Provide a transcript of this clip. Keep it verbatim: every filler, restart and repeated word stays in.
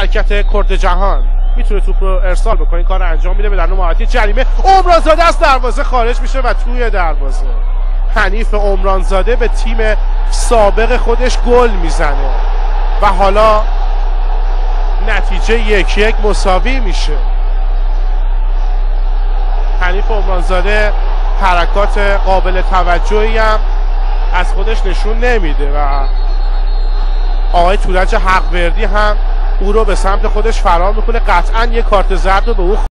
حرکت کرد جهان میتونه توپ رو ارسال بکنه، این کار رو انجام میده به در محوطه جریمه. عمرانزاده از دروازه خارج میشه و توی دروازه حنیف عمرانزاده به تیم سابق خودش گل میزنه و حالا نتیجه یک یک مساوی میشه. حنیف عمرانزاده حرکات قابل توجهی هم از خودش نشون نمیده و آقای تورج حقوردی هم او رو به سمت خودش فرار میکنه. قطعا یه کارت زرد رو به او